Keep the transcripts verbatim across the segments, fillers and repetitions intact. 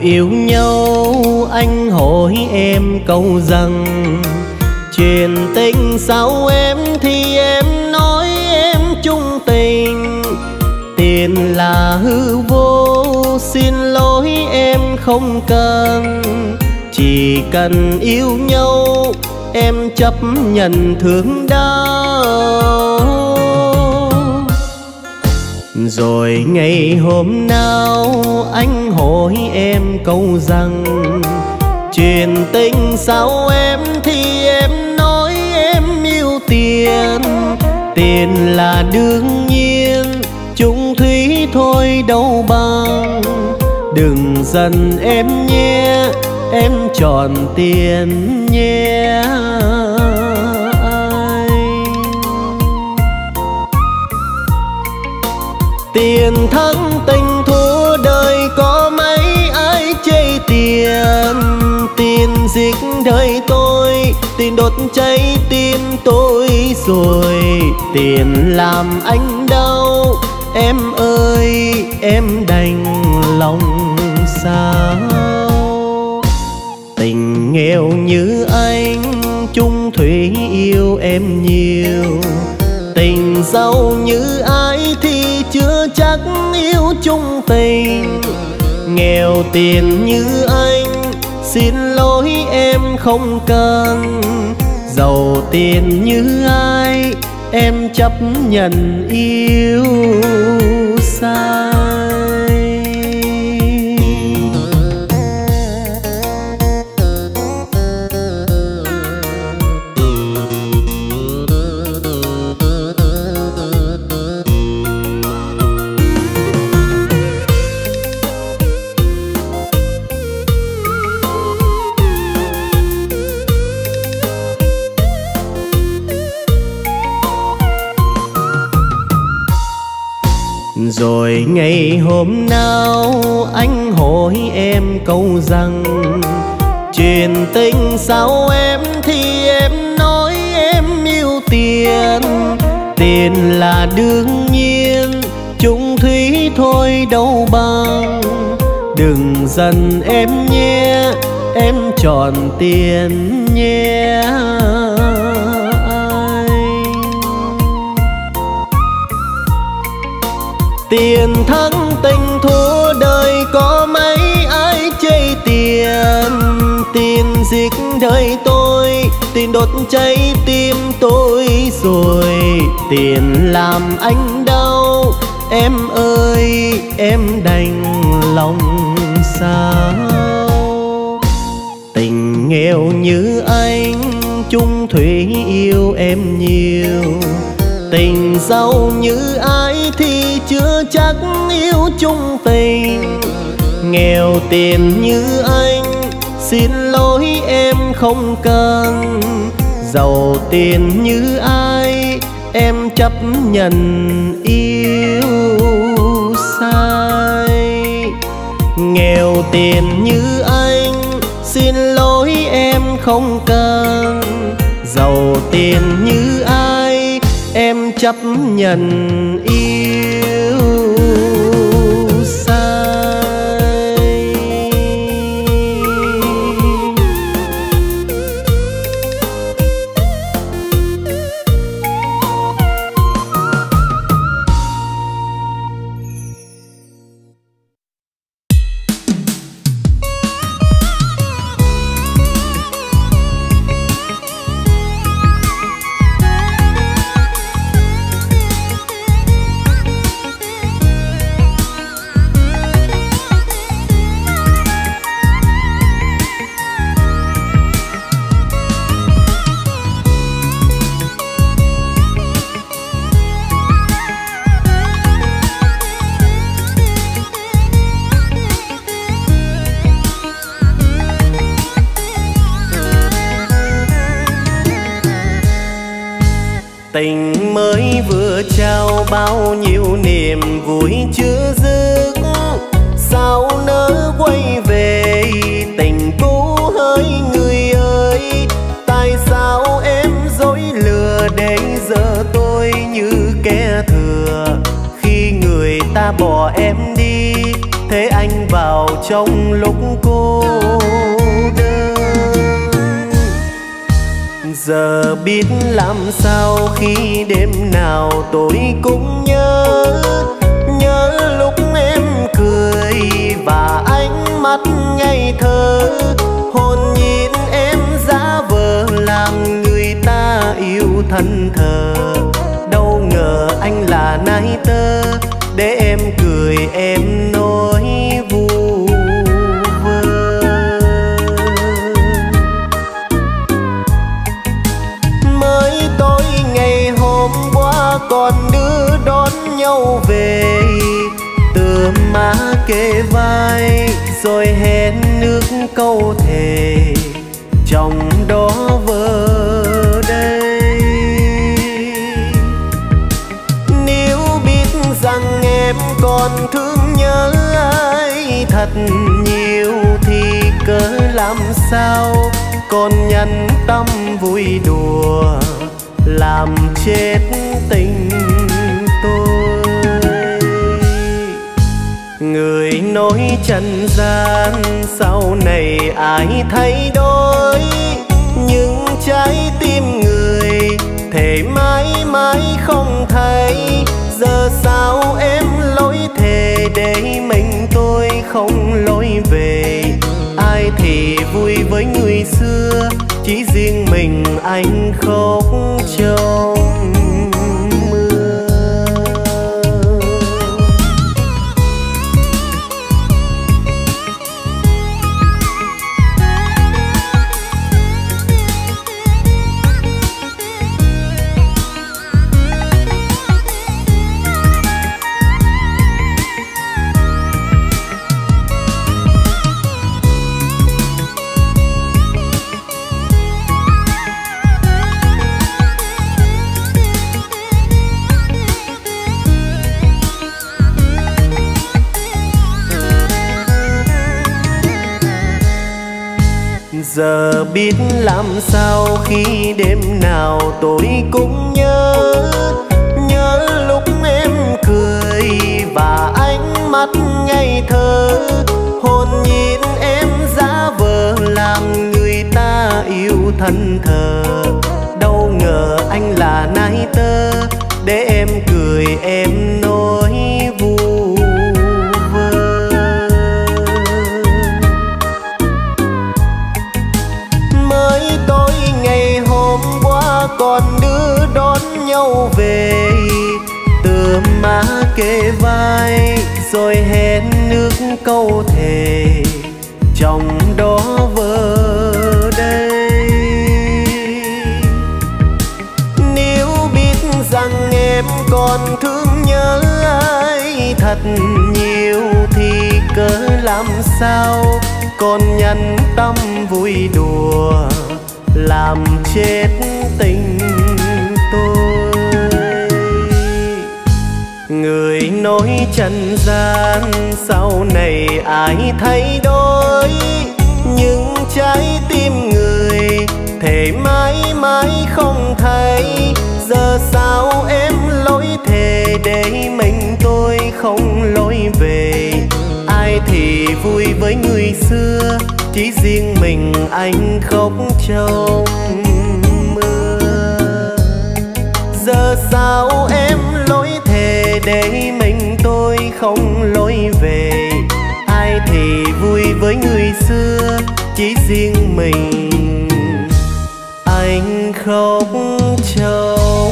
yêu nhau anh hỏi em câu rằng chuyện tình sao em thì em nói em chung tình. Tiền là hư vô, xin lỗi em không cần. Chỉ cần yêu nhau em chấp nhận thương đau. Rồi ngày hôm nào anh hỏi em câu rằng chuyện tình sao em thì em nói em yêu tiền. Tiền là đương nhiên, chung thủy thôi đâu bằng. Đừng giận em nhé, em chọn tiền nhé anh. Tiền thắng tình thua đời có mấy ai chê tiền. Tiền giết đời tôi, tiền đốt cháy tim tôi rồi. Tiền làm anh đau, em ơi em đành lòng sao. Tình nghèo như anh, chung thủy yêu em nhiều. Tình giàu như ai thì chưa chắc yêu chung tình. Nghèo tiền như anh, xin lỗi em không cần. Giàu tiền như ai, em chấp nhận yêu sai. Rồi ngày hôm nào anh hỏi em câu rằng chuyện tình sao em thì em nói em yêu tiền. Tiền là đương nhiên, chung thủy thôi đâu bằng. Đừng giận em nhé, em chọn tiền nhé anh. Tiền thắng tình thua đời có mấy ai chê tiền. Tiền giết đời tôi, tiền đốt cháy tim tôi rồi. Tiền làm anh đau, em ơi em đành lòng sao. Tình nghèo như anh, chung thủy yêu em nhiều. Tình giàu như ai thì chưa chắc yêu chung tình. Nghèo tiền như anh, xin lỗi em không cần. Giàu tiền như ai, em chấp nhận yêu sai. Nghèo tiền như anh, xin lỗi em không cần. Giàu tiền như ai, em chấp nhận yêu sai. Tình mới vừa trao bao nhiêu niềm vui chưa dứt. Sao nỡ quay về tình cũ hỡi người ơi. Tại sao em dối lừa để giờ tôi như kẻ thừa. Khi người ta bỏ em đi, thế anh vào trong lúc cô đơn. Giờ biết làm sao khi đêm nào tôi cũng nhớ, nhớ lúc em cười và ánh mắt ngây thơ, hồn nhìn em giả vờ làm người ta yêu thân thờ. Đâu ngờ anh là nai tơ để em cười em nói vu vơ. Mới tối ngày hôm qua còn đưa đón nhau về, tựa má kề vai rồi hẹn nước câu thề, trong đó vơ đây. Nếu biết rằng em còn thương nhớ ai thật nhiều thì cớ làm sao còn nhẫn tâm vui đùa làm chết tình tôi. Người nói trần gian sau này ai thay đổi, nhưng trái tim người thề mãi mãi không thay. Giờ sao em lỗi thề để mình tôi không lối về. Ai thì vui với người xưa, chỉ riêng mình anh khóc trong mưa. Giờ biết làm sao khi đêm nào tôi cũng nhớ, nhớ lúc em cười và ánh mắt ngây thơ, hồn nhìn em giả vờ làm người ta yêu thân thờ. Đâu ngờ anh là nai tơ để em cười em nói vu vơ. Mới tối ngày hôm qua còn đưa đón nhau về, tựa má kề vai rồi hẹn nước câu thề, trong đó vơ đây. Nếu biết rằng em còn thương nhớ ai thật nhiều thì cớ làm sao còn nhẫn tâm vui đùa làm chết tình tôi. Người nói trần gian sau này ai thay đổi, nhưng trái tim người thề mãi mãi không thay. Giờ sao em lỗi thề để mình tôi không lối về. Ai thì vui với người xưa, chỉ riêng mình anh khóc trong mưa. Giờ sao em lỗi thề để mình tôi không lối về. Ai thì vui với người xưa, chỉ riêng mình anh khóc trong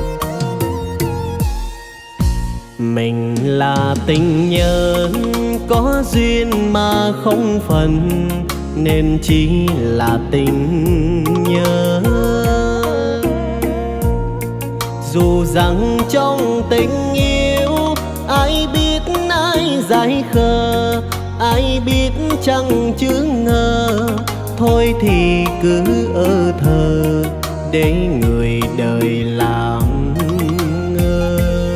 mình là tình nhân có duyên mà không phần, nên chỉ là tình nhớ. Dù rằng trong tình yêu ai biết ai dại khờ, ai biết chẳng chữ ngờ, thôi thì cứ ơ thờ để người đời làm ngơ.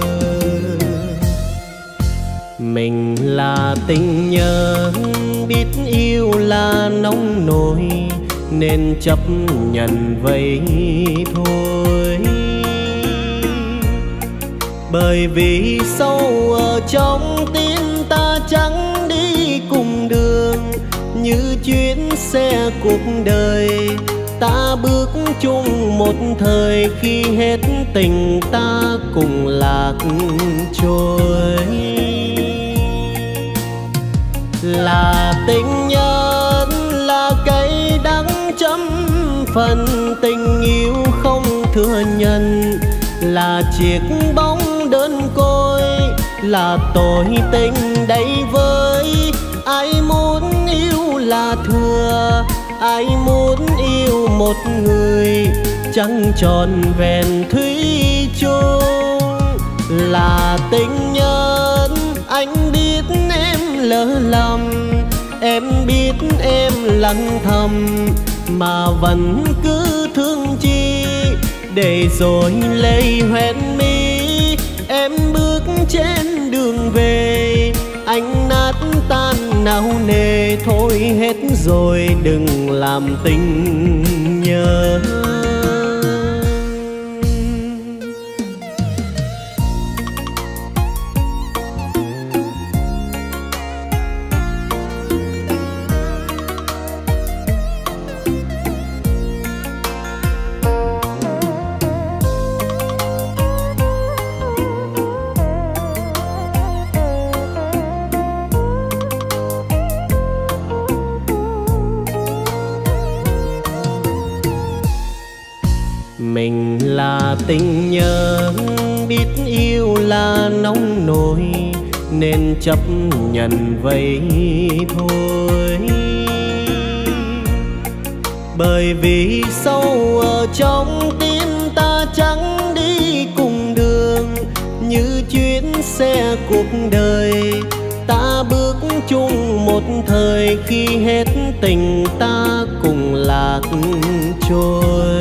Mình là tình nhân biết yêu là nông nổi, nên chấp nhận vậy thôi. Bởi vì sâu ở trong tim ta chẳng đi cùng đường, như chuyến xe cuộc đời ta bước chung một thời, khi hết tình ta cùng lạc trôi. Là tình nhân là cây đắng chấm phần, tình yêu không thừa nhận là chiếc bóng đơn côi, là tội tình đầy vơi. Ai muốn yêu là thừa, ai muốn yêu một người chẳng tròn vẹn thủy chung. Là tình nhân anh biết em lỡ lầm, em biết em lặng thầm, mà vẫn cứ thương chi, để rồi lấy hoen mi. Em bước trên đường về, anh nát tan nao nề, thôi hết rồi đừng làm tình nhớ. Mình là tình nhân biết yêu là nông nổi, nên chấp nhận vậy thôi. Bởi vì sâu ở trong tim ta chẳng đi cùng đường, như chuyến xe cuộc đời ta bước chung một thời, khi hết tình ta cùng lạc trôi.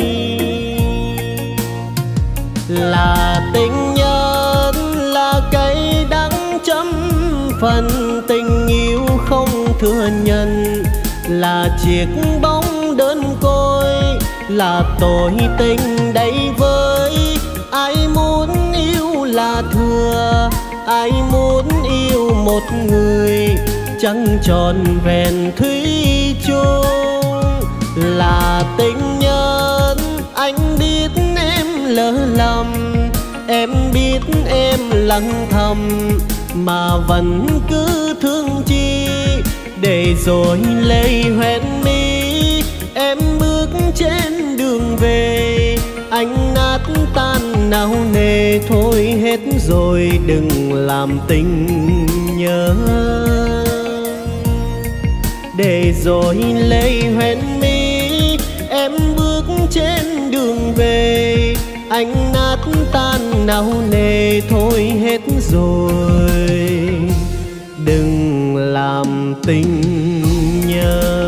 Là tình nhân là cây đắng chấm phần, tình yêu không thừa nhận là chiếc bóng đơn côi, là tội tình đầy vơi. Ai muốn yêu là thừa, ai muốn yêu một người chẳng tròn vẹn thủy chung. Là tình nhân anh biết em lỡ lầm, em biết em lặng thầm, mà vẫn cứ thương chi, để rồi lấy hoen mi. Em bước trên đường về, anh nát tan nao nề, thôi hết rồi đừng làm tình nhớ. Để rồi lấy hoen mi, em bước trên đường về, anh nát tan nao nề, thôi hết rồi đừng làm tình nhớ.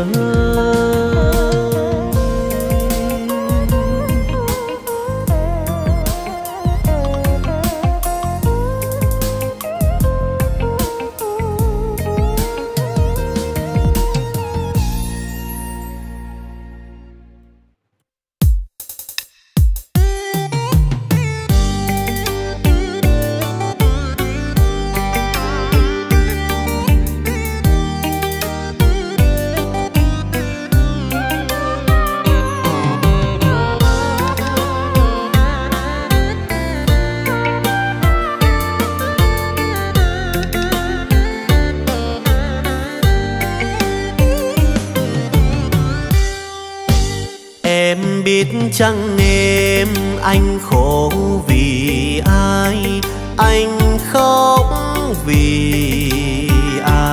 biết chăng em anh khổ vì ai, anh khóc vì ai.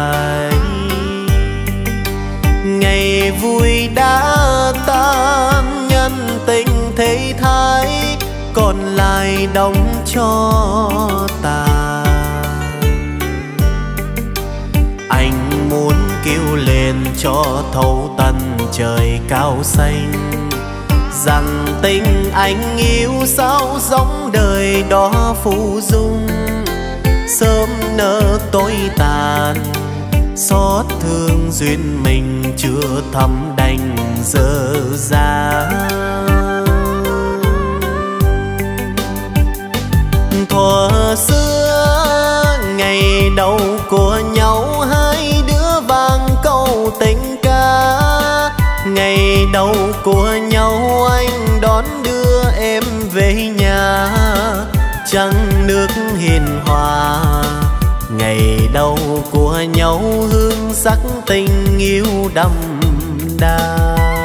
vui đã tan, nhân tình thế thái còn lại đóng cho ta. Anh muốn kêu lên cho thấu tận trời cao xanh, rằng tình anh yêu sao giống đời đó phù dung, sớm nỡ tối tàn, xót thương duyên mình chưa thắm đành dở dang. Thuở xưa ngày đầu của nhau, hai đứa vang câu tình ca. Ngày đầu của nhau anh đón đưa em về nhà, trăng nước hiền hòa. Ngày đầu của nhau hương sắc tình yêu đậm đà.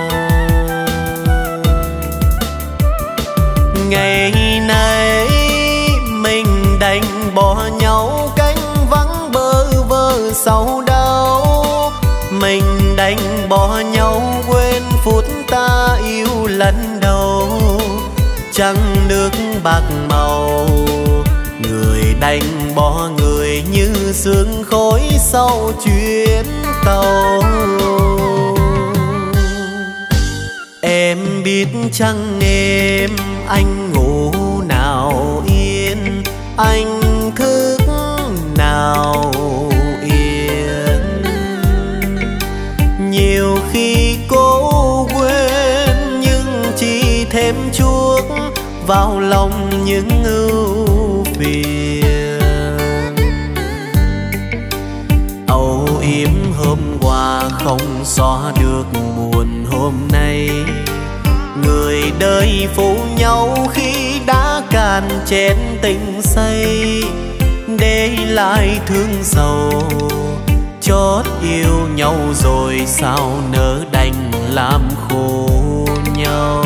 Ngày này mình đành bỏ nhau, cánh vắng bơ vơ sầu đau. Mình đành bỏ nhau quên phút ta yêu lần đầu. Trăng nước bạc màu, người đành bỏ người như sương khói sau chuyến tàu. Em biết chăng em, anh ngủ nào yên, anh thức nào yên. Nhiều khi cố quên nhưng chỉ thêm chuốc vào lòng những ưu phiền. Âu yếm hôm qua không xóa được buồn hôm nay. Người đời phụ nhau khi đã cạn chén tình say, để lại thương sầu. Chót yêu nhau rồi sao nỡ đành làm khổ nhau.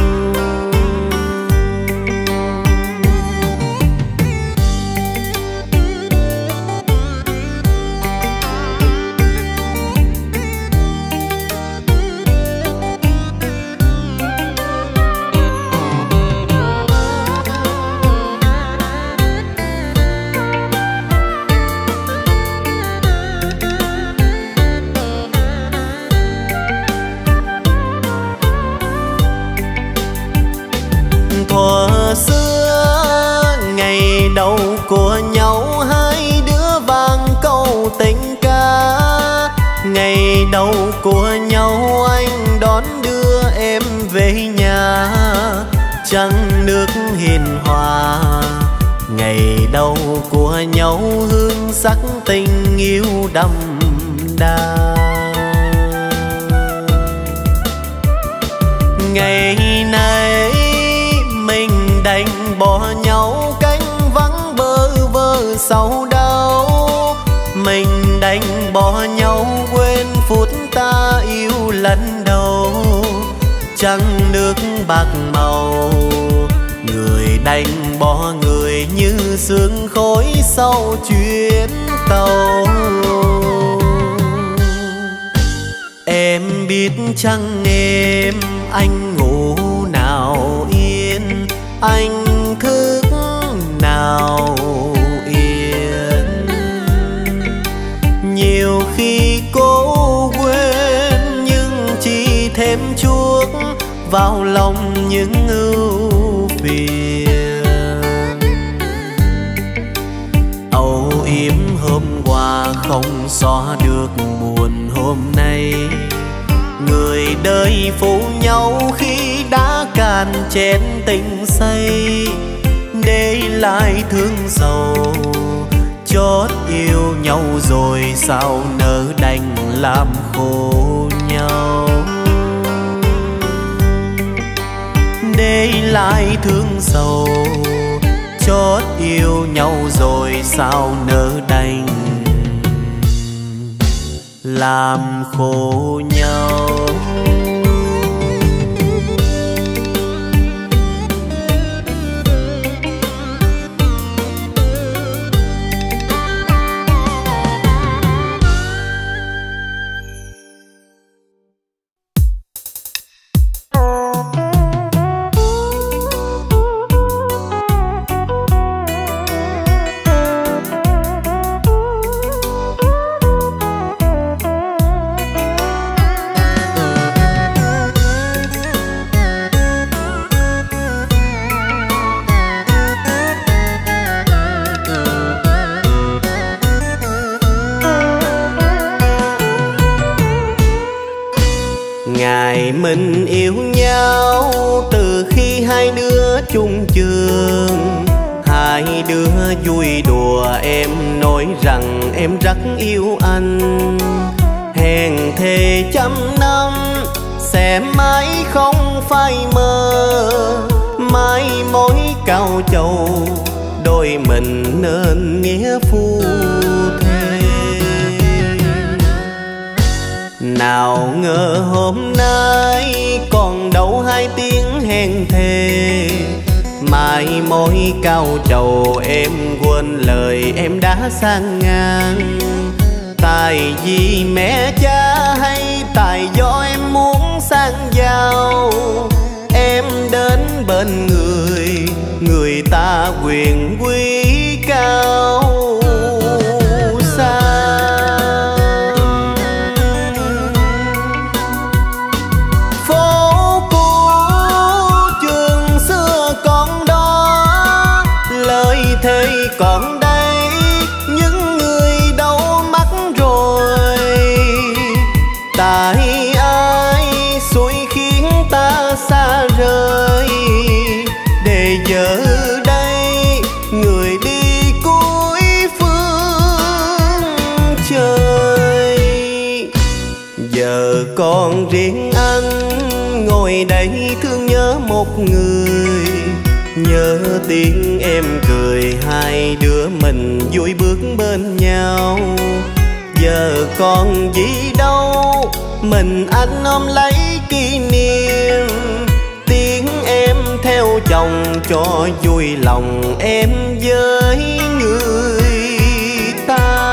Thuở xưa ngày đầu của nhau, hai đứa vang câu tình ca. Ngày đầu của nhau anh đón đưa em về nhà, trăng nước hiền hòa. Ngày đầu của nhau hương sắc tình yêu đậm đà. Ngày này mình đành bỏ nhau, cánh vắng bơ vơ sầu đau. Mình đành bỏ nhau quên phút ta yêu lần đầu. Trăng nước bạc màu, người đành bỏ người như sương khói sau chuyến tàu. Em biết chăng em, anh ngủ nào yên, anh thức nào yên. Nhiều khi cố quên nhưng chỉ thêm chuốc vào lòng những ưu phiền. Âu yếm hôm qua không xóa được buồn hôm nay. Người đời phụ nhau khi đã cạn chén tình say, để lại thương sầu. Chót yêu nhau rồi sao nỡ đành làm khổ nhau. Để lại thương sầu, chót yêu nhau rồi sao nỡ đành làm khổ nhau. ngày mình yêu nhau, từ khi hai đứa chung trường, hai đứa vui đùa em nói rằng em rất yêu anh. Hẹn thề trăm năm sẽ mãi không phai mờ, mãi mối cao trầu đôi mình nên nghĩa phu thê. Nào ngờ hôm nay còn đâu hai tiếng hẹn thề, mai mối cao trầu em quên lời em đã sang ngang. Tại vì mẹ cha hay tại do em muốn sang giàu, em đến bên người người ta quyền quý cao sang. Phố cũ trường xưa còn đó, lời thề còn đây, những người đâu mất rồi. Tại ai xui khiến ta xa rời, để giờ đây người đi cuối phương trời. Giờ còn riêng anh ngồi đây thương nhớ một người, nhớ tiếng em cười hai đứa mình vui bước bên nhau. Giờ còn gì đâu mình anh ôm lấy kỷ niệm, tiếng em theo chồng cho vui lòng em với người ta.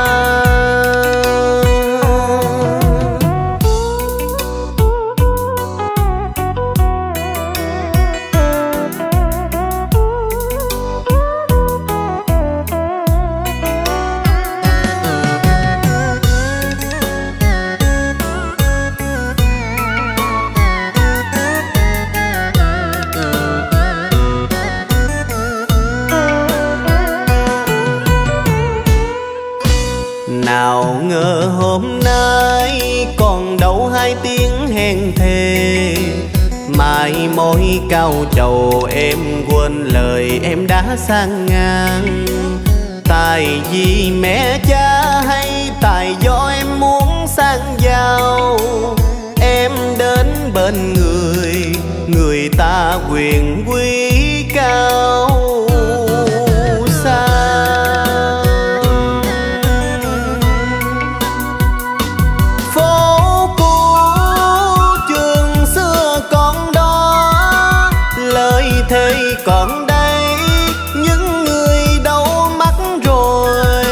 Nào ngờ hôm nay còn đâu hai tiếng hẹn thề, mai mối cao trầu em quên lời em đã sang ngang. Tại vì mẹ cha hay tại do em muốn sang giàu, em đến bên người người ta quyền quý cao sang. Phố cũ trường xưa còn đó, lời thề còn đây, những người đâu mất rồi.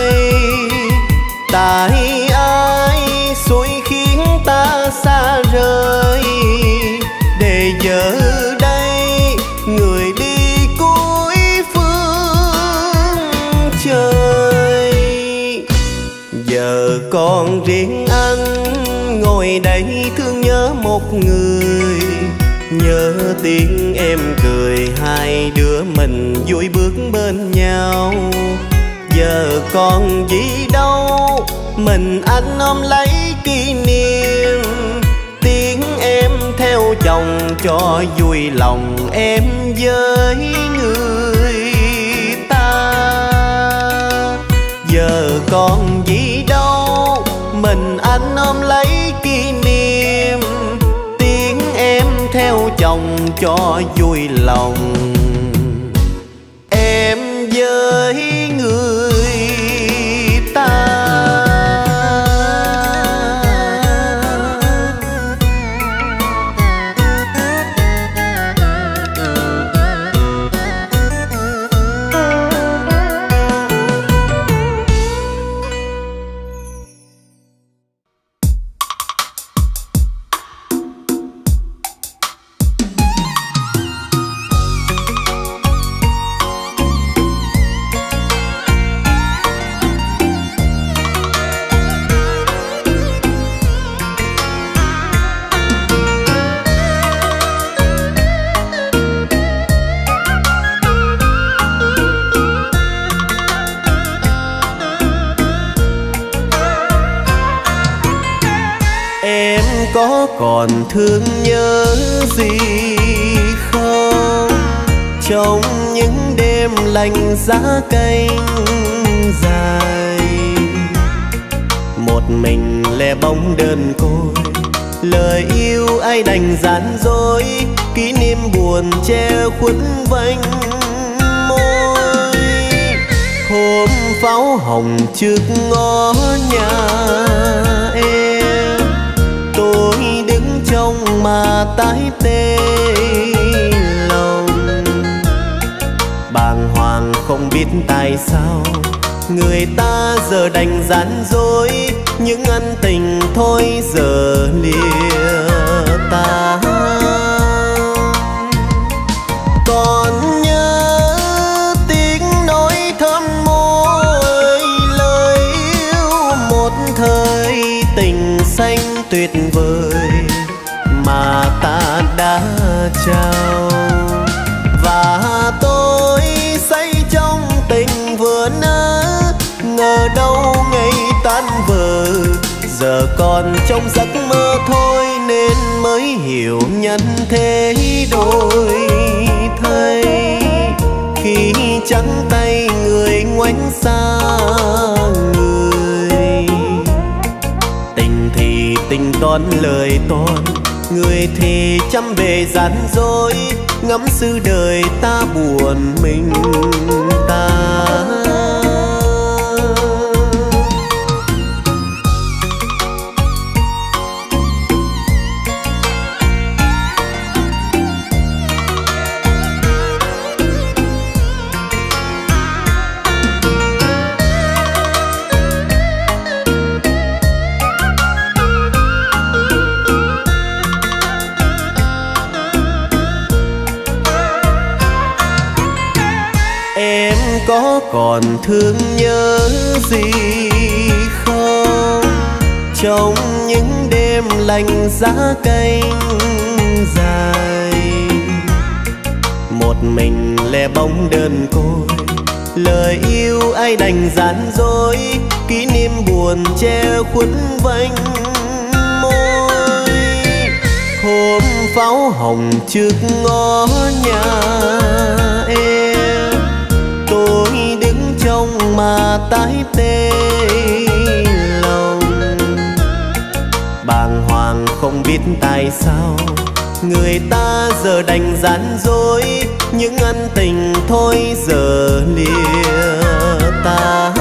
Tại ai xui khiến ta xa rời, để giờ đây người đi cuối phương trời. Giờ còn riêng anh ngồi đây thương nhớ một người, nhớ tiếng em cười hai đứa mình vui bước bên nhau. Giờ còn gì đâu mình anh ôm lấy kỷ niệm, tiếng em theo chồng cho vui lòng em với người ta. Giờ còn gì đâu mình anh ôm lấy kỷ niệm, tiếng em theo chồng cho vui lòng em với người ta. còn thương nhớ gì không? Trong những đêm lạnh giá canh dài, một mình lẻ bóng đơn côi, lời yêu ai đành gian dối, kỷ niệm buồn che khuất vành môi. Hôm pháo hồng trước ngõ nhà em, tôi đứng trông mà tái tê lòng, bàng hoàng không biết tại sao người ta giờ đành gian dối, những ân tình thôi giờ lìa ta. Còn nhớ tiếng nói thơm môi, lời yêu một thời tình xanh tuyệt vời mà ta đã trao. Và tôi say trong tình vừa nỡ, ngờ đâu ngày tan vỡ, giờ còn trong giấc mơ thôi nên mới hiểu nhân thế đổi thay. Khi trắng tay người ngoảnh xa người, tình thì tình toán lời toán, người thì chăm bề gian dối, ngắm sự đời ta buồn mình ta. Có còn thương nhớ gì không? Trong những đêm lạnh giá canh dài, một mình lẻ bóng đơn côi, lời yêu ai đành gian dối, kỷ niệm buồn che khuất vành môi. Hôm pháo hồng trước ngõ nhà em, tôi đứng trông mà tái tê lòng, bàng hoàng không biết tại sao người ta giờ đành gian dối, những ân tình thôi giờ lìa ta.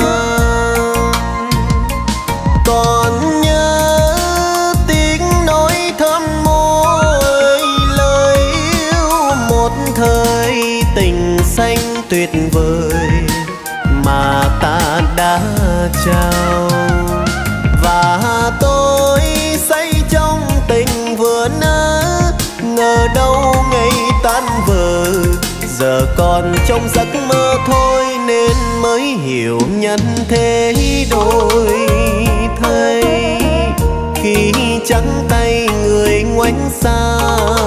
Còn nhớ tiếng nói thơm môi, lời yêu một thời tình xanh tuyệt vời mà ta đã trao. Và tôi say trong tình vừa nỡ, ngờ đâu ngày tan vỡ, giờ còn trong giấc mơ thôi nên mới hiểu nhân thế đổi thay. Khi trắng tay người ngoảnh xa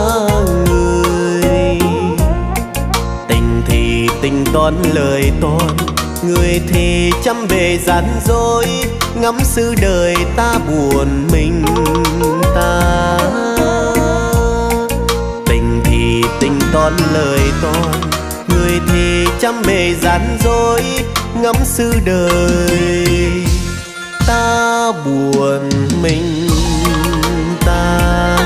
người, tình thì tình toán lời toán, người thì chăm bề gian dối, ngắm sự đời ta buồn mình ta. Tình thì tình toán lời toán, người thì chăm bề gian dối, ngắm sự đời ta buồn mình ta.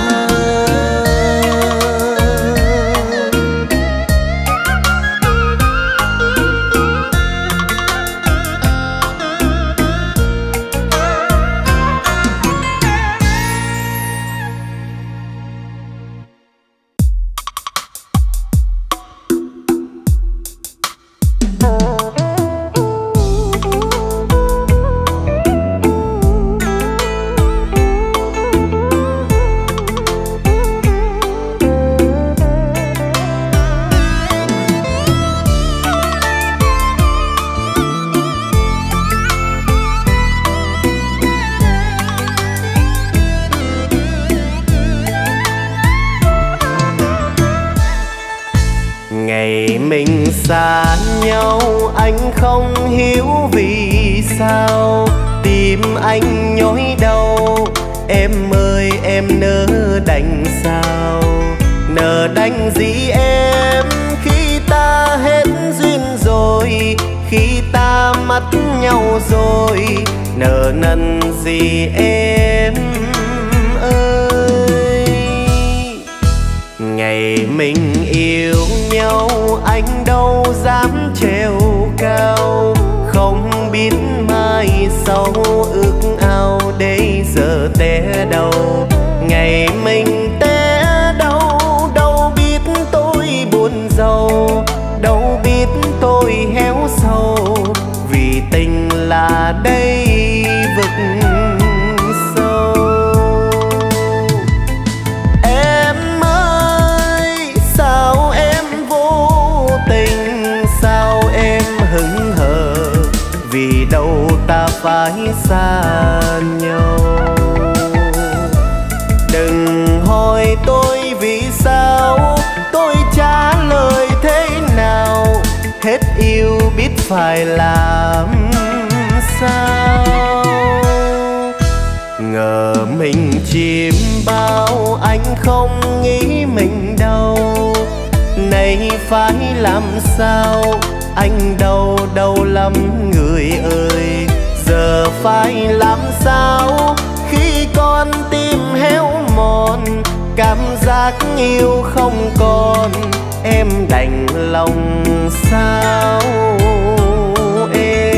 Ngày mình xa nhau anh không hiểu vì sao, tim anh nhói đau Em ơi em nỡ đành sao, nỡ đành gì em khi ta hết duyên rồi, khi ta mất nhau rồi, nợ nần gì em ơi. Ngày mình yêu nhau anh đâu dám trèo cao, không biết mai sau ước ao để giờ té đâu. Ngày mình té đâu, đâu biết tôi buồn giàu, đâu biết tôi héo sâu, vì tình là đây vực sâu. Em ơi sao em vô tình, sao em hững hờ, vì đâu ta phải xa nhau. Đừng hỏi tôi vì sao, tôi trả lời thế nào, hết yêu biết phải làm sao. Ngờ mình chim bao anh không nghĩ mình đâu, nay phải làm sao anh đau đau lắm người ơi. Giờ phải làm sao khi con tim héo mòn, cảm giác yêu không còn, em đành lòng sao em.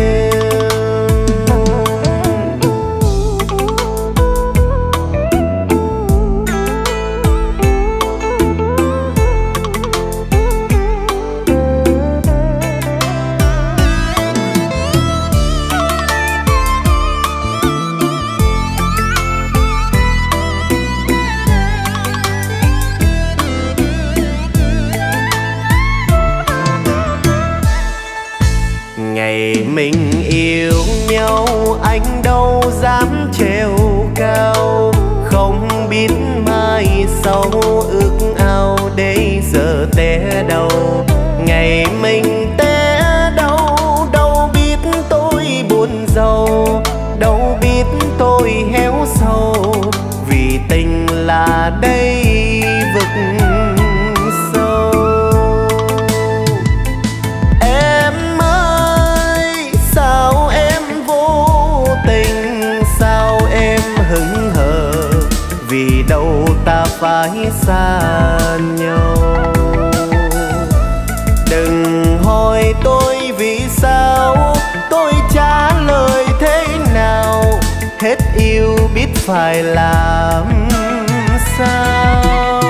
Ngày mình yêu nhau anh đâu dám trèo cao, không biết mai sau ước ao để giờ té đâu. Ngày mình té đâu, đâu biết tôi buồn giàu, đâu biết tôi héo sâu, vì tình là đây vực sâu. Em ơi sao em vô tình, sao em hững hờ, vì đâu ta phải xa nhau. Đừng hỏi tôi vì sao, tôi trả lời thế nào, hết yêu biết phải làm sao.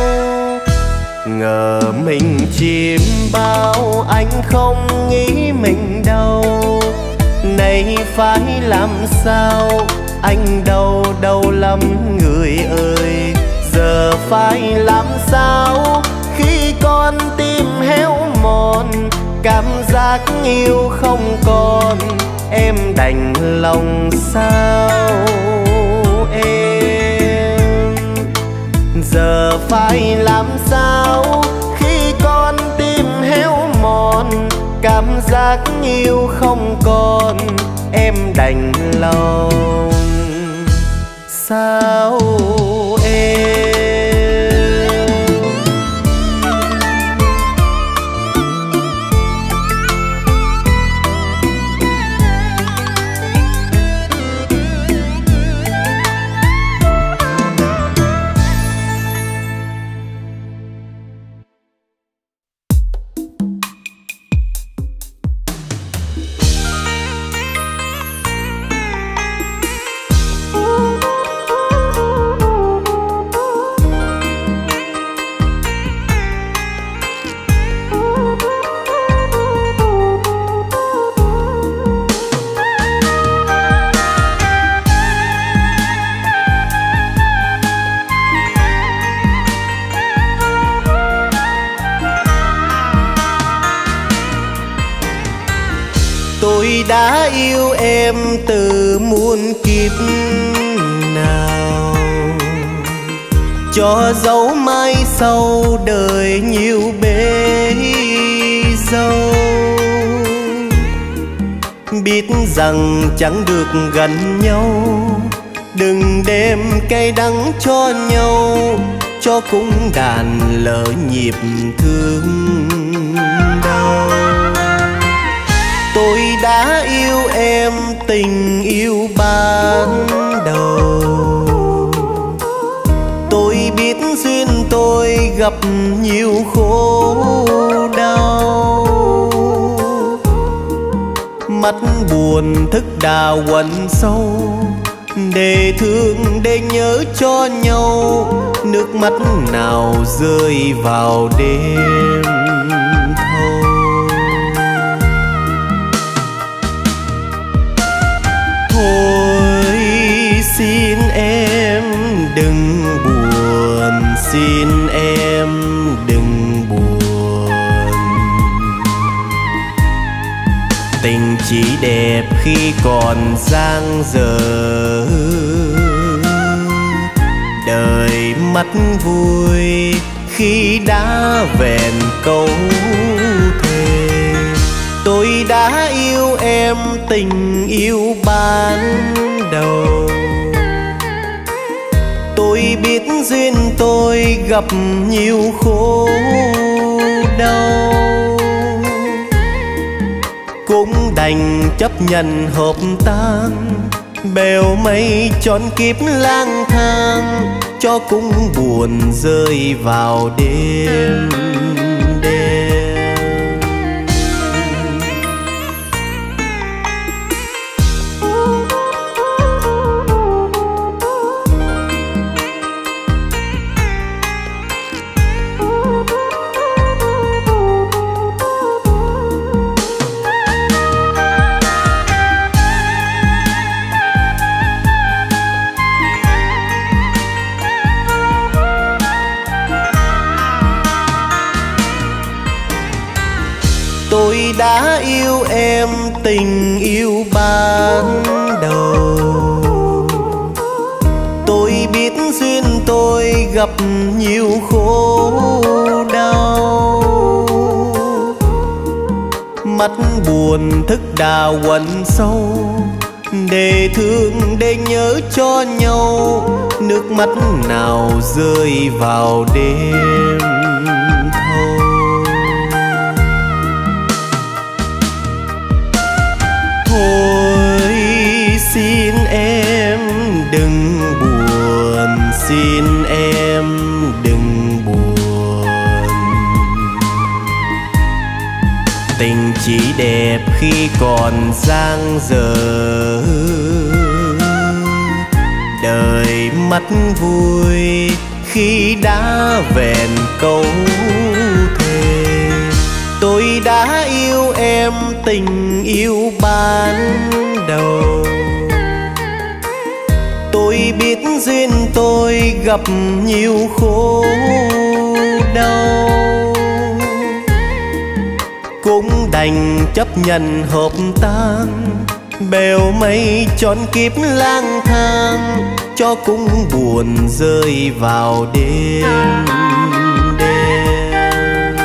Ngờ mình chim bao anh không nghĩ mình đâu, nay phải làm sao anh đau đau lắm người ơi. Giờ phải làm sao khi con tim héo mòn, cảm giác yêu không còn, em đành lòng sao em. Giờ phải làm sao khi con tim héo mòn, cảm giác yêu không còn, em đành lòng sao em. Tôi đã yêu em từ muôn kiếp nào, cho dấu mai sau đời nhiều bể dâu. Biết rằng chẳng được gần nhau, đừng đem cay đắng cho nhau, cho cung đàn lỡ nhịp thương đau. Tôi đã yêu em tình yêu ban đầu, tôi biết duyên tôi gặp nhiều khổ đau. Mắt buồn thức đào quần sâu, để thương để nhớ cho nhau, nước mắt nào rơi vào đêm thâu. Thôi xin em đừng buồn, xin em đừng buồn. Tình chỉ đẹp khi còn dang dở, đời mắt vui khi đã vẹn câu thề. Tôi đã yêu em tình yêu ban đầu, tôi biết duyên tôi gặp nhiều khổ đau. Cũng đành chấp nhận hợp tan, bèo mây trọn kiếp lang thang, cho cũng buồn rơi vào đêm đêm. Tôi đã yêu em tình yêu ban đầu, tôi biết duyên tôi gặp nhiều khổ đau. Mắt buồn thức đào quần sâu, để thương để nhớ cho nhau, nước mắt nào rơi vào đêm thâu. Thôi xin em đừng buồn, xin em đừng buồn. Tình chỉ đẹp khi còn dang dở, đời mắt vui khi đã vẹn câu thề. Tôi đã yêu em tình yêu ban đầu, tôi biết duyên tôi gặp nhiều khổ đau. Cũng đành chấp nhận hợp tan, bèo mây trọn kiếp lang thang, cho cũng buồn rơi vào đêm đêm.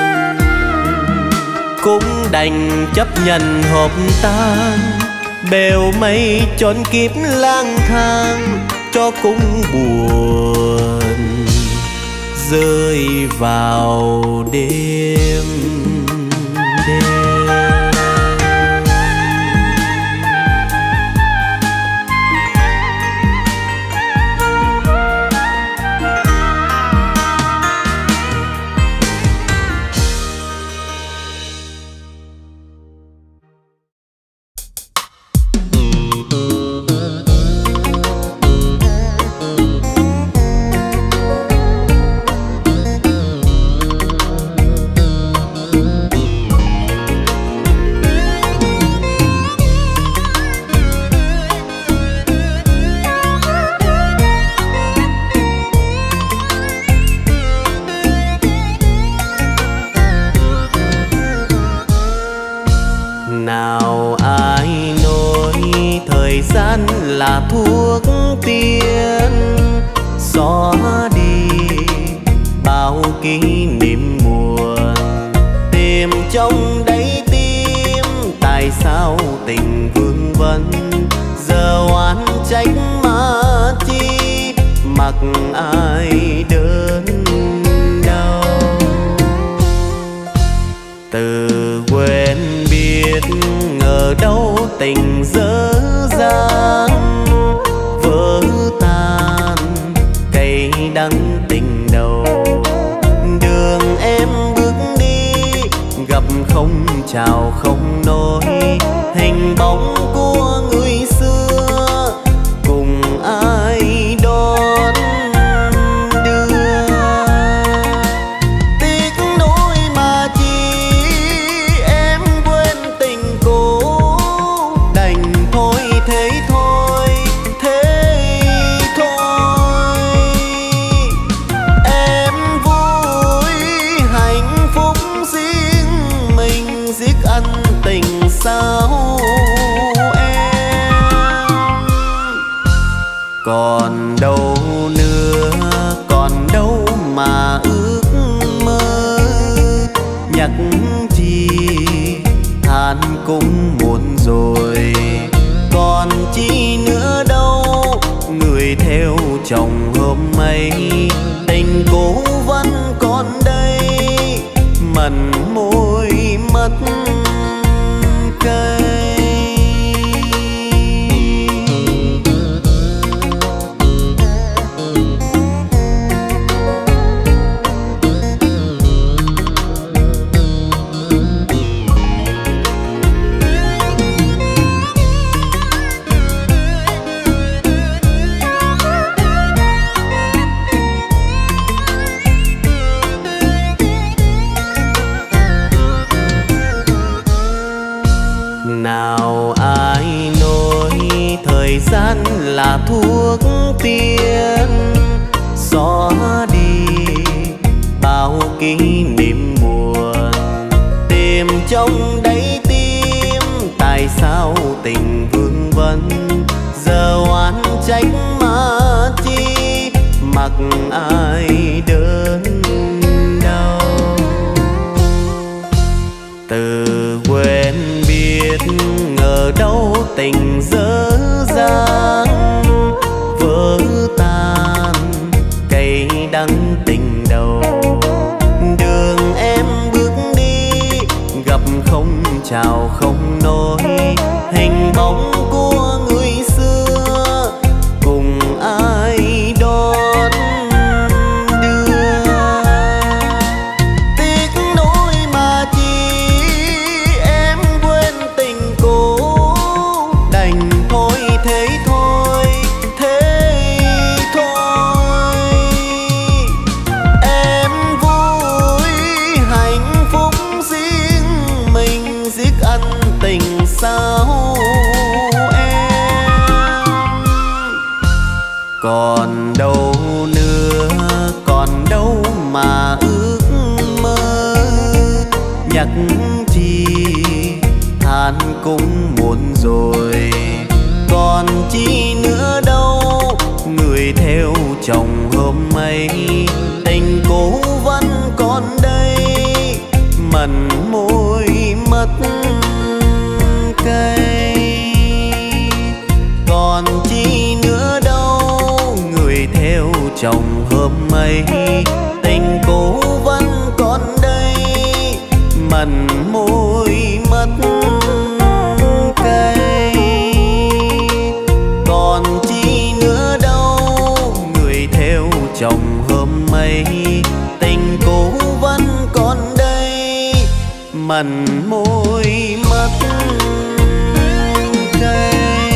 Cũng đành chấp nhận hợp tan, bèo mây trọn kiếp lang thang, cho cũng buồn rơi vào đêm đêm. Là thuốc tiên xóa đi bao kỷ niệm buồn, tìm trong đáy tim tại sao tình vương vấn, giờ oán trách mà mặc ai đớn đau. Từ quên biết ngờ đâu tình dở dang, vỡ tan cây đắng tình đầu. Đường em bước đi gặp không chào không nói, hình bóng của người xưa cùng ai đón đưa. Tiếc nỗi mà chi em quên tình cũ, đành thôi thế thôi thế thôi. Em vui hạnh phúc riêng mình, giết ân tình sao em. Còn đâu nữa, còn đâu mà ước mơ, nhắc chi than cũng muộn rồi. Còn chi nữa đâu, người theo chồng hôm ấy, tình cũ vẫn còn đây, mặn môi mất cây. Nào ai nói thời gian là thuốc tiên, xóa đi bao kỷ niệm buồn. Tìm trong đáy tim tại sao tình vương vấn, giờ oán trách mà chi mặc ai đớn đau. Từ quên biết ngờ đâu tình dở dang, vỡ tan cây đắng tình đầu. Đường em bước đi gặp không chào không nói, hình bóng của người xưa cùng ai đón đưa. Tiếc nỗi mà chi em quên tình cũ, đành thôi thế thôi thế thôi. Em vui hạnh phúc riêng mình, giết ân tình sao em. Còn đâu nữa, còn đâu mà ước mơ, nhắc chi than cũng muộn rồi. Còn chi nữa đâu, người theo chồng hôm ấy, tình cũ vẫn còn đây, mặn môi mất cây. Còn chi nữa đâu, người theo chồng hôm ấy, tình cũ vẫn còn đây, mặn môi mất cây. Còn chi nữa đâu, người theo chồng hôm ấy, tình cũ vẫn còn đây, mặn môi mất cây.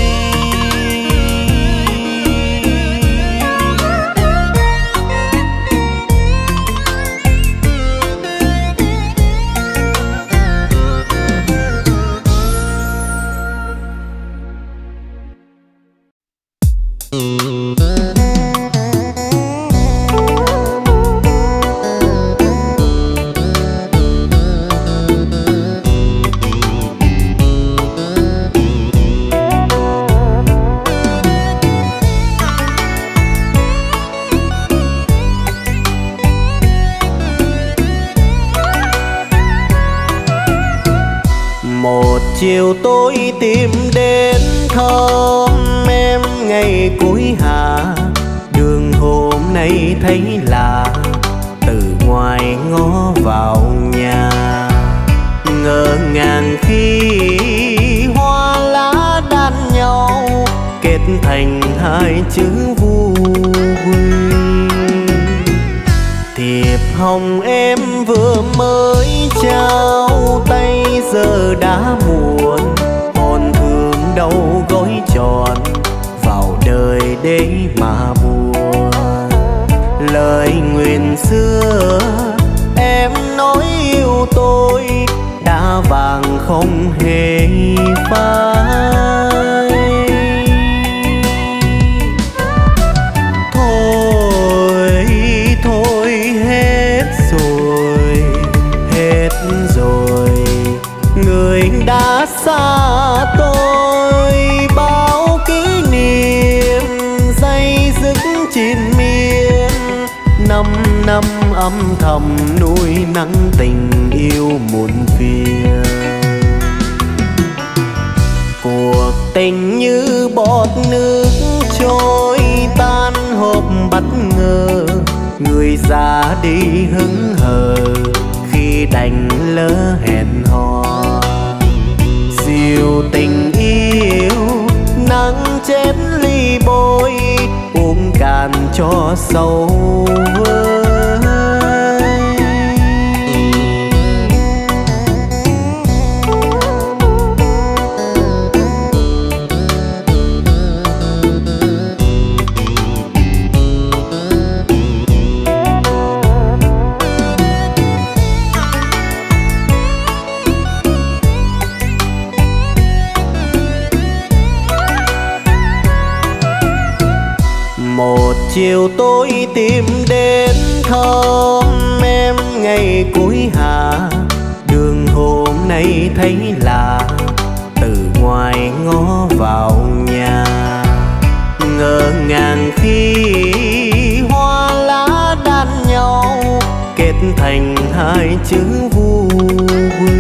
Một chiều tối tìm đến thăm em ngày cuối hạ, đường hồ này thấy lạ, từ ngoài ngó vào nhà. Ngỡ ngàng khi hoa lá đan nhau, kết thành hai chữ vui. Thiệp hồng em vừa mới trao tay, giờ đã muộn. Hồn thương đâu gói tròn, vào đời để mà buồn. Lời nguyền xưa em nói yêu tôi, đã vàng không hề phai. Thôi thôi hết rồi, hết rồi, người đã xa tôi. Bao kỷ niệm day dứt triền miên, năm năm âm thầm nuôi nắng tình yêu muộn phiền. Cuộc tình như bọt nước trôi tan hộp bất ngờ, người già đi hững hờ khi đành lỡ hẹn hò. Diều tình yêu nắng chết ly bôi, uống cạn cho sâu vơi. Một chiều tối tìm đến thăm em ngày cuối hạ, đường hôm nay thấy lạ, từ ngoài ngó vào nhà. Ngỡ ngàng khi hoa lá đan nhau, kết thành hai chữ vui.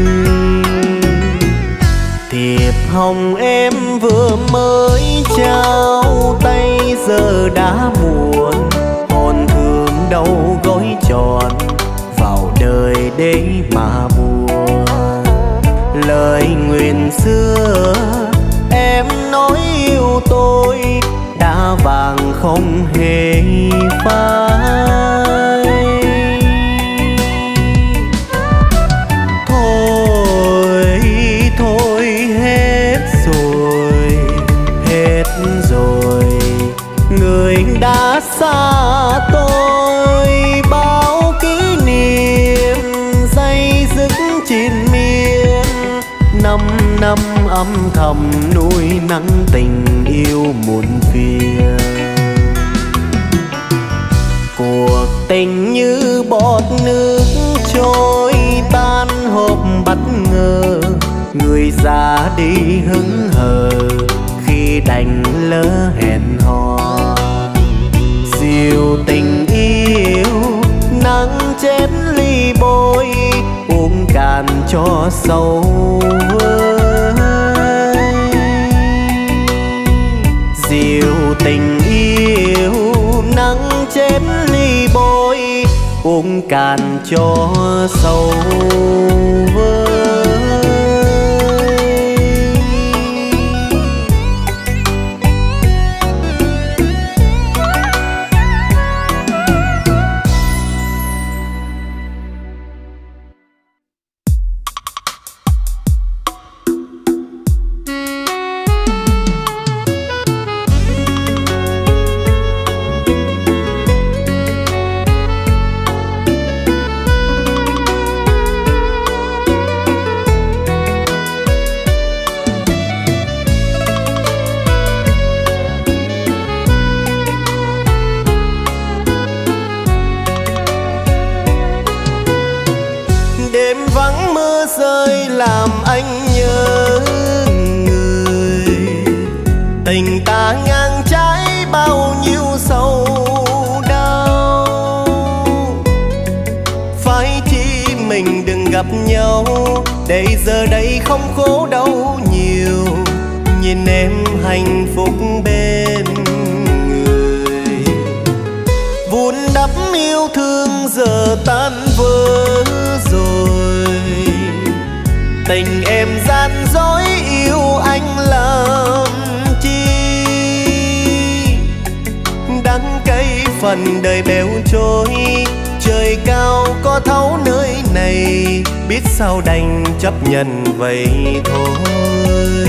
Thiệp hồng em vừa mới trao tay, giờ đã muộn. Hồn thương đâu gói tròn, vào đời để mà buồn. Lời nguyền xưa em nói yêu tôi, đã vàng không hề phai. Thôi thôi hết rồi, hết rồi, người đã xa tôi. Bao kỷ niệm day dứt triền miên, năm năm âm thầm nuôi nắng tình yêu muộn phiền. Cuộc tình như bọt nước trôi tan hộp bất ngờ, người già đi hững hờ khi đành lỡ hẹn hò. Diều tình yêu nắng chết ly bôi, uống cạn cho sâu vơi. Diều tình yêu nắng chết ly bôi, uống cạn cho sâu vơi. Rơi làm anh nhớ người, tình ta ngang trái bao nhiêu sầu đau. Phải chi mình đừng gặp nhau, để giờ đây không khổ đau nhiều. Nhìn em hạnh phúc bên người, vun yêu thương giờ tan vỡ rồi. Tình em gian dối yêu anh làm chi, đắng cay phần đời béo trôi. Trời cao có thấu nơi này, biết sao đành chấp nhận vậy thôi.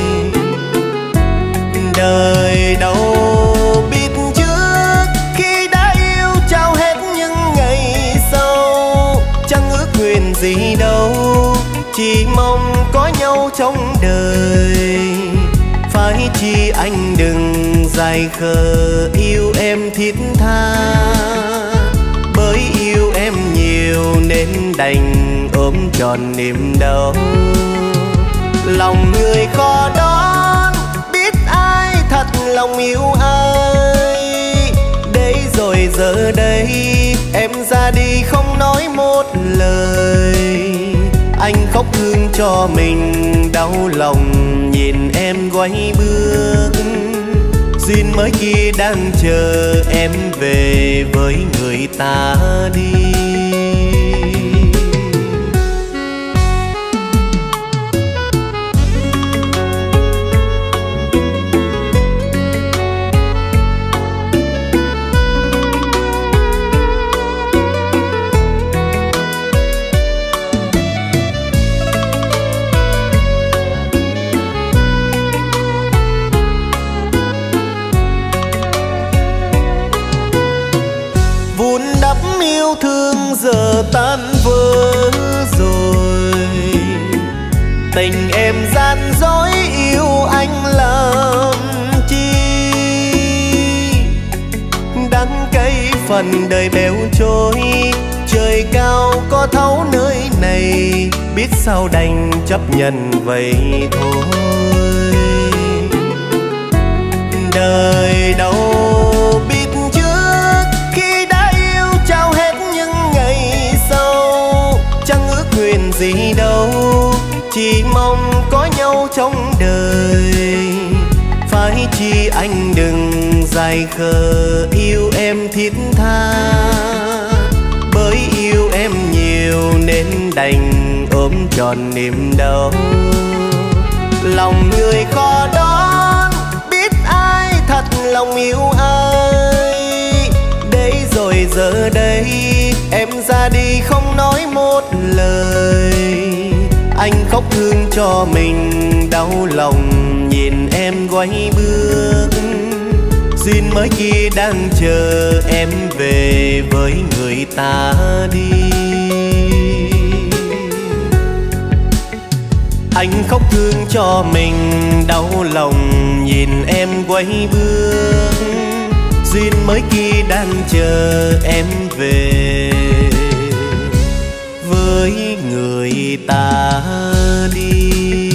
Đời đâu biết trước, khi đã yêu trao hết những ngày sau. Chẳng ước nguyện gì đâu, chỉ mong có nhau trong đời. Phải chi anh đừng dài khờ yêu em thiết tha, bởi yêu em nhiều nên đành ôm tròn niềm đau. Lòng người khó đoán, biết ai thật lòng yêu ai. Để rồi giờ đây em ra đi không nói một lời. Anh khóc thương cho mình đau lòng nhìn em quay bước. Duyên mới kia đang chờ em về với người ta đi. Yêu thương giờ tan vỡ rồi. Tình em gian dối yêu anh làm chi, đắng cay phần đời béo trôi. Trời cao có thấu nơi này, biết sao đành chấp nhận vậy thôi. Đời đâu biết trước, khi đã yêu trao hết những ngày sau. Chẳng ước nguyện gì đâu, chỉ mong có nhau trong đời. Phải chi anh đừng dài khờ yêu em thiết tha, bởi yêu em nhiều nên đành ôm tròn niềm đau. Lòng người khó đoán, biết ai thật lòng yêu ai. Để rồi giờ đây em ra đi không nói một lời. Anh khóc thương cho mình đau lòng nhìn em quay bước. Duyên mới kia đang chờ em về với người ta đi. Anh khóc thương cho mình đau lòng nhìn em quay bước. Duyên mới kia đang chờ em về với người ta đi.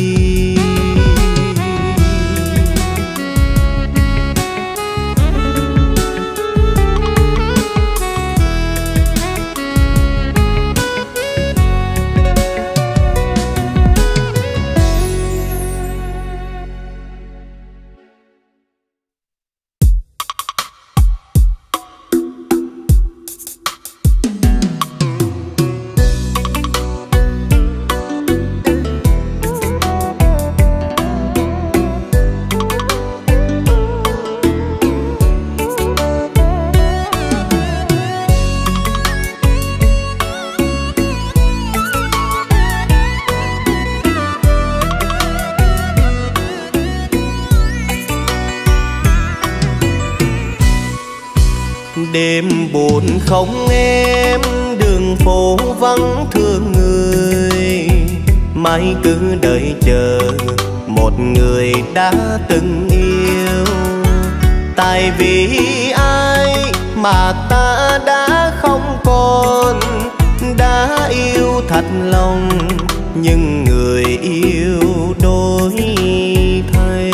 Đêm buồn không em, đường phố vắng thương người. Mãi cứ đợi chờ một người đã từng yêu. Tại vì ai mà ta đã không còn, đã yêu thật lòng nhưng người yêu đổi thay.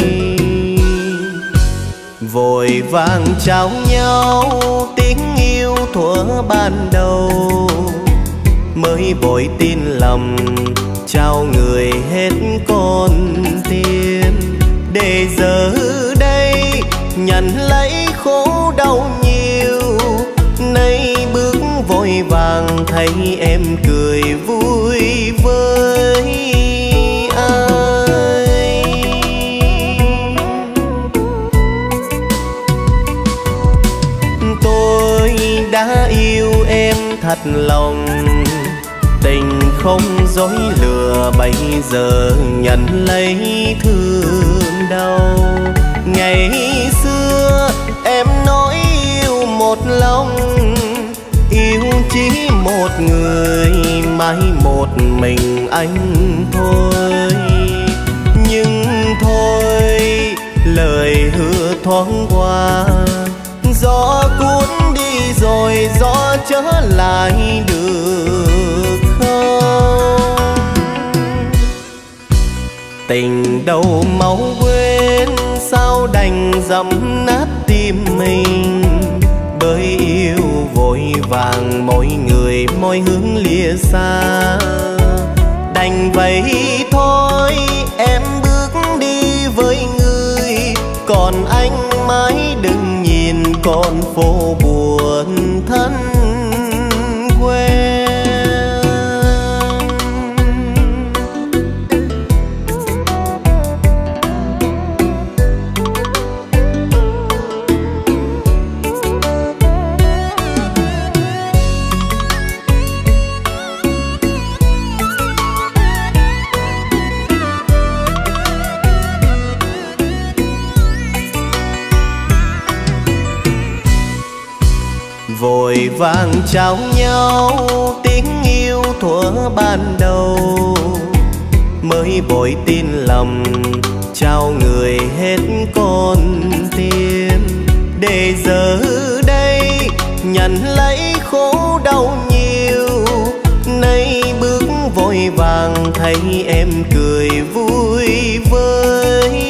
Vội vàng trao nhau tiếng yêu thuở ban đầu, mới vội tin lầm trao người hết con tim. Để giờ đây nhận lấy khổ đau nhiều, nay vàng thấy em cười vui với ai. Tôi đã yêu em thật lòng, tình không dối lừa, bây giờ nhận lấy thương đau. Ngày xưa em nói yêu một lòng, yêu chỉ một người, mãi một mình anh thôi. Nhưng thôi lời hứa thoáng qua, gió cuốn đi rồi gió trở lại được không? Tình đâu máu quên, sao đành dẫm nát tim mình. Bởi yêu vội vàng mỗi người mỗi hướng lìa xa. Đành vậy thôi em bước đi với người, còn anh mãi đừng nhìn con phố buồn thân quen. Vội vàng trao nhau tiếng yêu thuở ban đầu, mới vội tin lầm trao người hết con tim. Để giờ đây nhận lấy khổ đau nhiều, nay bước vội vàng thấy em cười vui với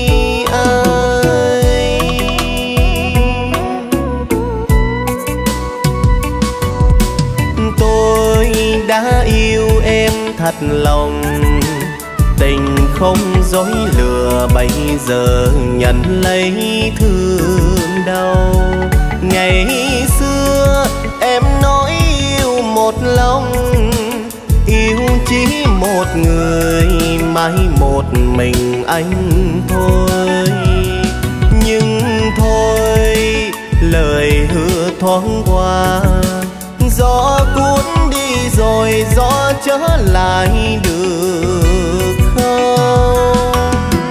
đã yêu em thật lòng. Tình không dối lừa, bây giờ nhận lấy thương đau. Ngày xưa em nói yêu một lòng, yêu chỉ một người, mãi một mình anh thôi. Nhưng thôi lời hứa thoáng qua, gió cuốn đi rồi gió trở lại được không?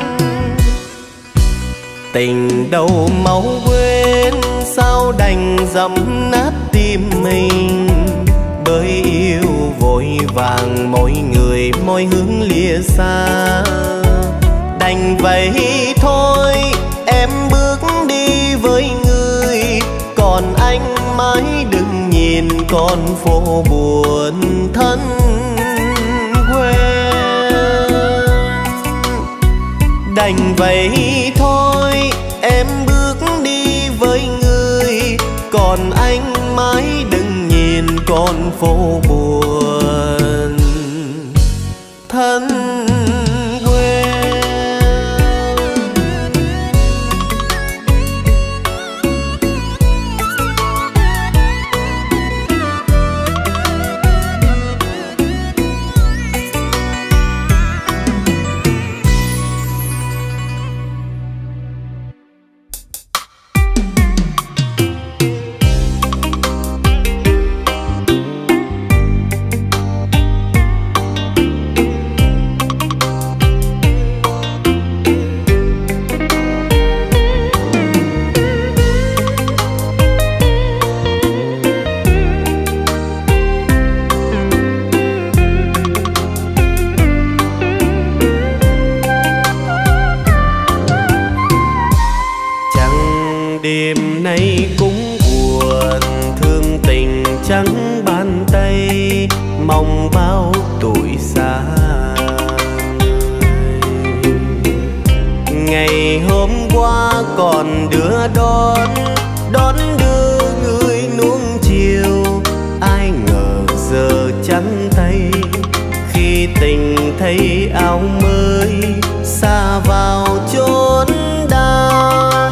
Tình đâu máu quên, sao đành dẫm nát tim mình. Bởi yêu vội vàng mỗi người mỗi hướng lìa xa. Đành vậy thôi em bước đi với người, còn anh mãi đừng nhìn con phố buồn thân quen. Đành vậy thôi em bước đi với người, còn anh mãi đừng nhìn con phố buồn thân quen. Đêm nay cũng buồn, thương tình trắng bàn tay, mong bao tuổi xa. Ngày hôm qua còn đưa đón, đón đưa người nuông chiều. Ai ngờ giờ trắng tay, khi tình thấy áo mới xa vào chốn đam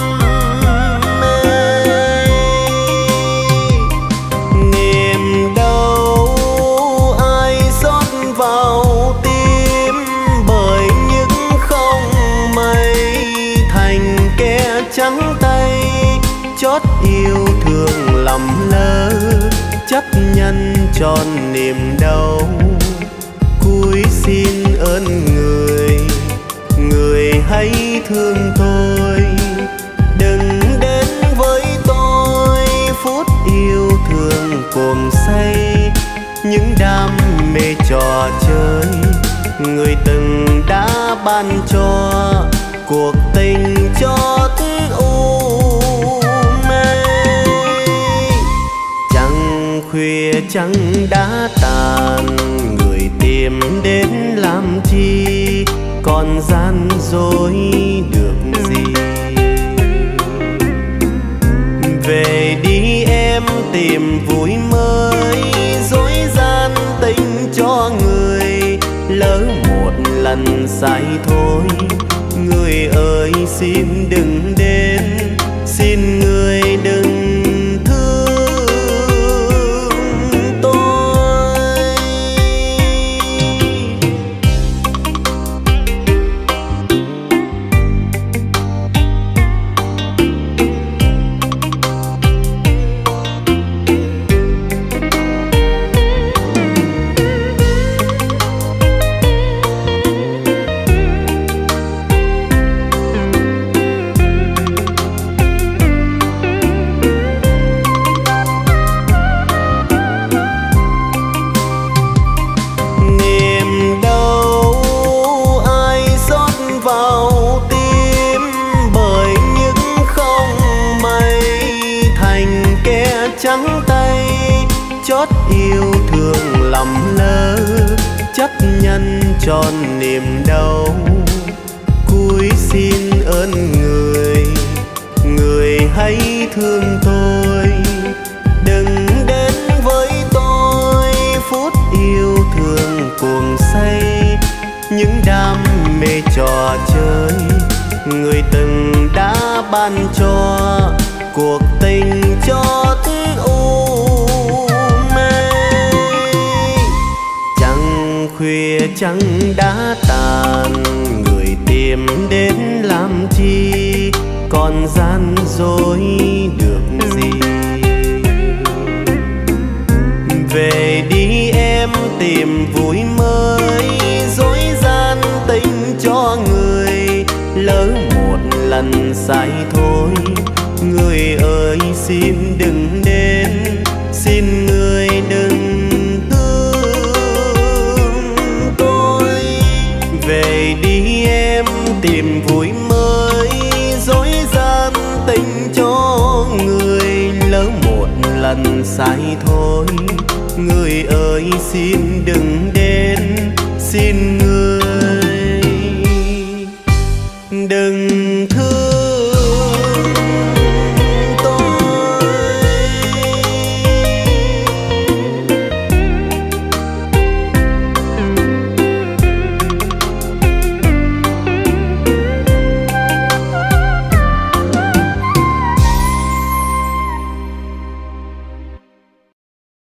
mê. Niềm đau chấp nhận tròn niềm đau. Cúi xin ơn người, người hãy thương tôi, đừng đến với tôi phút yêu thương cuồng say. Những đam mê trò chơi người từng đã ban cho, cuộc tình chót u mê. Trăng khuya trăng đã tàn, người tìm đến làm chi, còn gian dối được gì. Về đi em tìm vui mới, dối gian tình cho người, lỡ một lần sai thôi. Người ơi xin đừng đến, xin người đừng trắng tay. Chót yêu thương lầm lỡ, chấp nhận tròn niềm đau. Cúi xin ơn người, người hãy thương tôi, đừng đến với tôi phút yêu thương cuồng say. Những đam mê trò chơi người từng đã ban cho, cuộc tình chót u mê. Trăng khuya trăng đã tàn, người tìm đến làm chi, còn gian dối được gì. Về đi em tìm vui mới, dối gian tình cho người, lỡ một lần sai thôi. Người ơi xin đừng đến, xin người đừng thương tôi. Về đi em tìm vui mới, dối gian tình cho người, lỡ một lần sai thôi. Người ơi xin đừng đến, xin người đừng thương.